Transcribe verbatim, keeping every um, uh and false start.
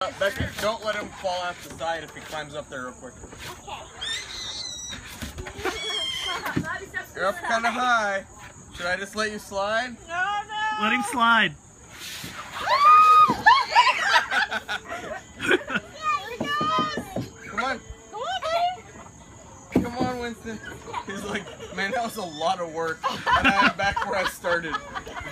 Uh, Becky, don't let him fall off the side if he climbs up there real quick. Okay. You're up kind of high. Should I just let you slide? No, no. Let him slide. Come on. Come on, buddy. Come on, Winston. He's like, man, that was a lot of work. And I'm back where I started.